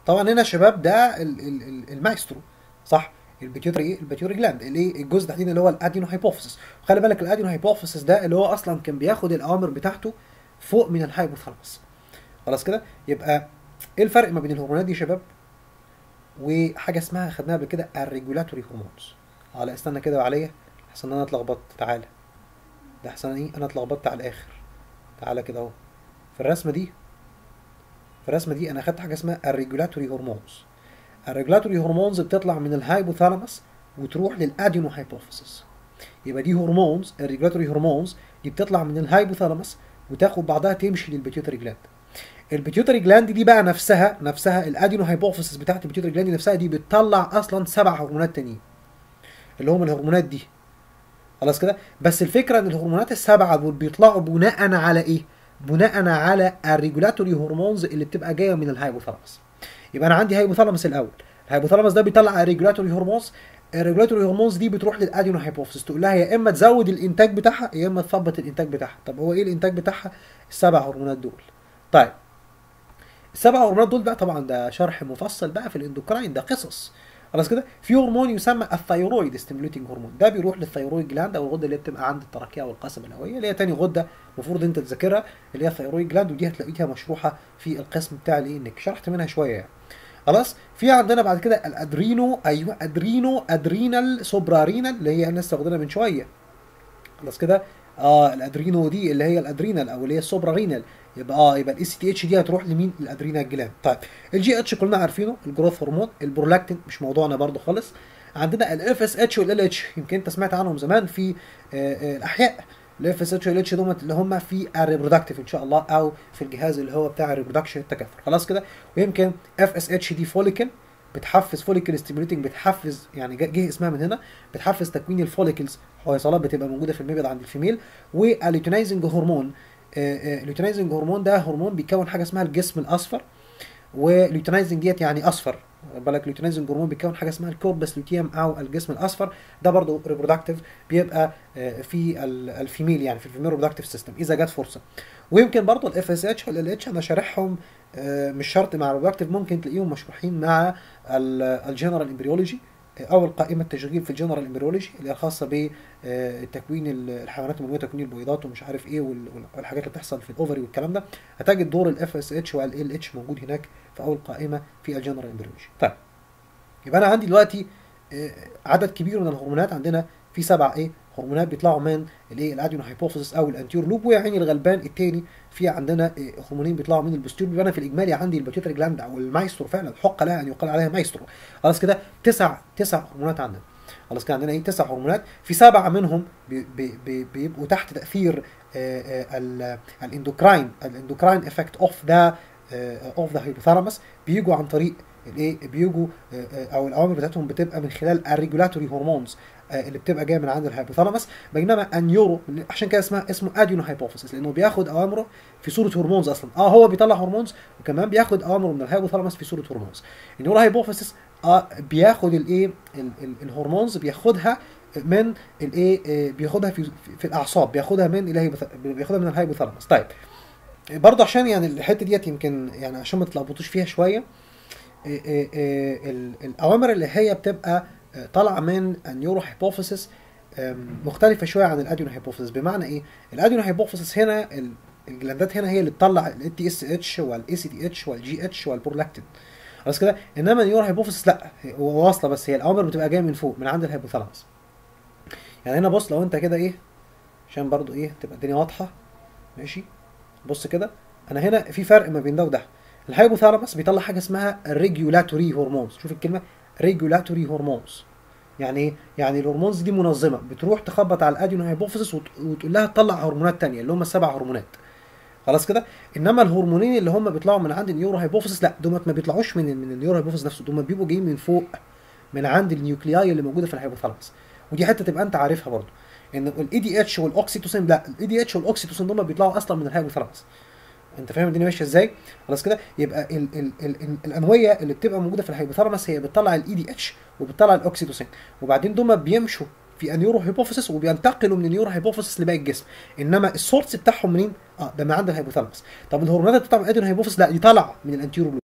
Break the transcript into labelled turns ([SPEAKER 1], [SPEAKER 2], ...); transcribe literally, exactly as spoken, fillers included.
[SPEAKER 1] طبعا هنا يا شباب ده ال- ال- ال- المايسترو، صح؟ البيتيوتري ايه؟ البيتيوتري جلاند، الايه؟ الجزء تحديدا اللي هو الادينو هايبوفيسس. خلي بالك الادينو هايبوفيسس ده اللي هو اصلا كان بياخد الاوامر بتاعته فوق من الهايبوثالاموس. خلاص كده؟ يبقى ايه الفرق ما بين الهرمونات دي يا شباب وحاجه اسمها خدناها قبل كده الريجولاتوري هرمونز؟ على استنى كده عليا، احسن انا اتلخبطت، تعالى. ده احسن ايه، انا اتلخبطت على الاخر. تعالى كده اهو، في الرسمه دي، في الرسمه دي انا اخدت حاجه اسمها الريجولاتوري هرمونز. الريجولاتوري هرمونز بتطلع من الهايبوثالاموس وتروح للادينو هايبوفيسس. يبقى دي هرمونز، الريجولاتوري هرمونز دي بتطلع من الهايبوثالاموس وتاخد بعضها تمشي للبيتيوتري جلاند. البيتيوتري جلاند دي بقى نفسها نفسها الادينو هايبوفيسس بتاعت البيتيوتري جلاند نفسها دي بتطلع اصلا سبع هرمونات تانيين اللي هم الهرمونات دي. خلاص كده؟ بس الفكره ان الهرمونات السبعه دول بيطلعوا بناء على ايه؟ بناء على الريجولاتوري هرمونز اللي بتبقى جايه من الهايبوثالاموس. يبقى انا عندي هايبوثالاموس الاول، الهايبوثالاموس ده بيطلع الريجولاتوري هرمونز، الريجولاتوري هرمونز دي بتروح للادينو هايبوفيسس تقول لها يا اما تزود الانتاج بتاعها يا اما تثبط الانتاج بتاعها. طب هو ايه الانتاج بتاعها؟ السبع هرمونات دول. طيب السبع هرمونات دول بقى طبعا ده شرح مفصل بقى في الاندوكراين، ده قصص. خلاص كده؟ في هرمون يسمى الثايرويد ستيموليتنج هرمون، ده بيروح للثايرويد جلاند او الغده اللي بتبقى عند الترقيه والقصبه الهوائيه، اللي هي تاني غده المفروض انت تذاكرها، اللي هي الثايرويد جلاند، ودي هتلاقيها مشروحه في القسم بتاع الايه انك شرحت منها شويه يعني. خلاص؟ في عندنا بعد كده الادرينو، ايوه ادرينو ادرينال سوبرارينال اللي هي لسه واخدينها من شويه. خلاص كده؟ اه الادرينو دي اللي هي الادرينال او اللي هي السوبرا رينال. يبقى اه يبقى الاي سي تي اتش دي هتروح لمين؟ الادرينال جلاند. طيب الجي اتش كلنا عارفينه، الجروث هرمون. البرولاكتين مش موضوعنا برضو خالص. عندنا الاف اس اتش والال اتش، يمكن انت سمعت عنهم زمان في آه آه الاحياء. الاف اس اتش والال اتش دوت اللي هم في الريبرودكتيف ان شاء الله، او في الجهاز اللي هو بتاع الريبرودكشن التكاثر. خلاص كده؟ ويمكن اف اس اتش دي فوليكل، بتحفز فوليكل ستيموليتنج، بتحفز يعني جه اسمها من هنا، بتحفز تكوين الفوليكلز، حويصلات بتبقى موجوده في المبيض عند الفيميل. والليوتينايزنج هرمون، الليوتينايزنج هرمون ده هرمون بيكون حاجه اسمها الجسم الاصفر. وليوتينايزنج ديت يعني اصفر، بالك ليوتينايزنج هرمون بيكون حاجه اسمها الكوربس لوتيوم او الجسم الاصفر، ده برضه ريبرودكتيف، بيبقى في الفيميل يعني في الفيميل ريبرودكتيف سيستم اذا جت فرصه. ويمكن برضه الاف اس اتش والال اتش انا شارحهم مش شرط مع الريبرودكتيف، ممكن تلاقيهم مشروحين مع الجنرال امبريولوجي او القائمه التشغيل في الجنرال امبريولوجي اللي هي خاصه بتكوين الحيوانات المنويه، تكوين البويضات ومش عارف ايه والحاجات اللي بتحصل في الاوفري والكلام ده، هتجد دور الاف اس اتش والال اتش موجود هناك في اول قائمه في الجنرال امبريولوجي. طيب يبقى انا عندي دلوقتي عدد كبير من الهرمونات، عندنا في سبع ايه هرمونات بيطلعوا من الايه الادينو هايبوفيسس او الانتيور لوب، ويا عيني الغلبان التاني في عندنا إيه هرمونين بيطلعوا من البوستيريور. يبقى انا في الاجمالي عندي البيتيوتري جلاند او المايسترو، فعلا حق لها ان يقال عليها مايسترو. خلاص كده؟ تسع تسع هرمونات عندنا. خلاص كده عندنا ايه تسع هرمونات، في سبعه منهم بي بي بي بيبقوا تحت تاثير الاندوكراين الاندوكراين افكت اوف ذا اوف ذا هايبوثالاموس، بيجوا عن طريق الايه بيجوا او الاوامر بتاعتهم بتبقى من خلال الريجولاتوري هرمونز اللي بتبقى جايه من عند الهايبوثالاموس. بينما النيورو عشان كده اسمها اسمه ادينو هايبوفيسس، لانه بياخد اوامره في صوره هرمونز اصلا. اه هو بيطلع هرمونز وكمان بياخد اوامره من الهايبوثالاموس في صوره هرمونز. النيورو هايبوفيسس اه بياخد الايه الهرمونز بياخدها من الايه بياخدها في في الاعصاب، بياخدها من بياخدها من الهايبوثالاموس. طيب برضه عشان يعني الحته ديت يمكن يعني عشان ما تلخبطوش فيها شويه، الاوامر اللي هي بتبقى طالعه من النيورو هايبوفيسس مختلفه شويه عن الادينو هايبوفيسس. بمعنى ايه؟ الادينو هايبوفيسس هنا الجلاندات هنا هي اللي تطلع ال تي اس اتش والاي سي تي اتش والجي اتش والبرولاكتين. خلاص كده؟ انما النيورو هايبوفيسس لا، هو واصله بس هي الاوامر بتبقى جايه من فوق من عند الهايبوثالاموس. يعني هنا بص لو انت كده ايه عشان برضو ايه تبقى الدنيا واضحه، ماشي؟ بص كده انا هنا في فرق ما بين ده وده. الهايبوثالاموس بيطلع حاجه اسمها ريجولاتوري هرمونز، شوف الكلمه ريجولاتوري هرمونز يعني ايه؟ يعني الهرمونز دي منظمه بتروح تخبط على الادينو هايبوفيسس وتقول لها تطلع هرمونات ثانيه اللي هم السبع هرمونات. خلاص كده؟ انما الهرمونين اللي هم بيطلعوا من عند النيورو هايبوفيسس لا، دول ما بيطلعوش من من النيورو هايبوفيسس نفسه، دول بيبقوا جايين من فوق من عند النيوكلياي اللي موجوده في الهايبوثالاموس. ودي حته تبقى انت عارفها برضو، ان الاي دي اتش والاوكسيتوسين لا، الاي دي اتش والاوكسيتوسين دول بيطلعوا اصلا من الهايبوثالاموس. انت فاهم الدنيا ماشيه ازاي؟ خلاص كده؟ يبقى ال ال ال ال الانويه اللي بتبقى موجوده في الهايبوثالاموس هي بتطلع الاي دي اتش وبتطلع الاوكسيتوسين، وبعدين دول بيمشوا في النيورو هايبوفيسس وبينتقلوا من النيورو هايبوفيسس لباقي الجسم. انما السورس بتاعهم منين؟ اه ده من عند الهايبوثالاموس. طب الهرمونات اللي بتطلع من الادينو هايبوفيسس لا، دي طالعه من الانتيرو